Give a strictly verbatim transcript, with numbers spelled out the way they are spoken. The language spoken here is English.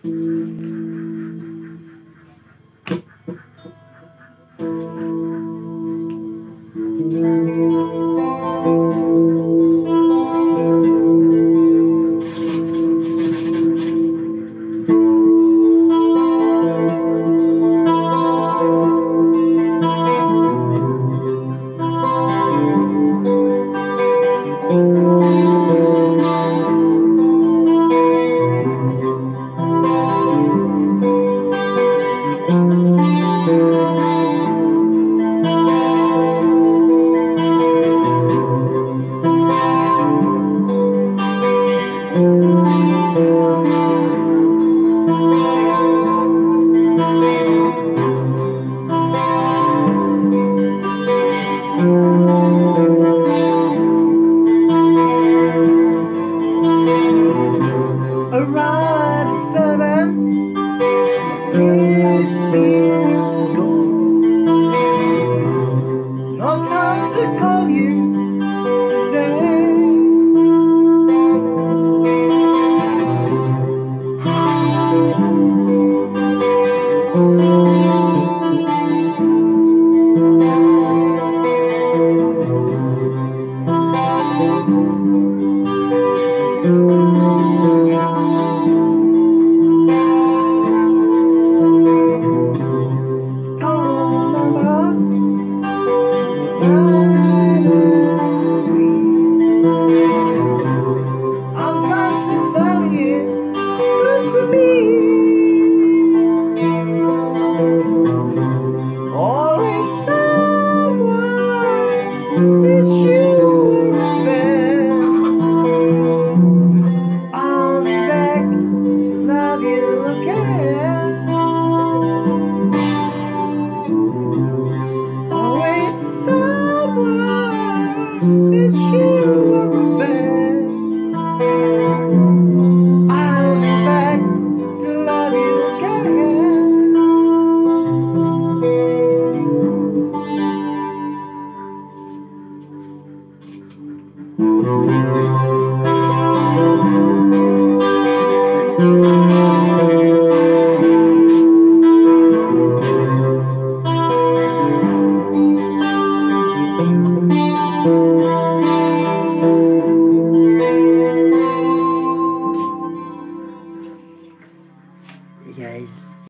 Arrived at seven, this years ago. No time to call you today. To me, always someone miss you there. I'll be back to love you again. Always someone miss you there. Thank you.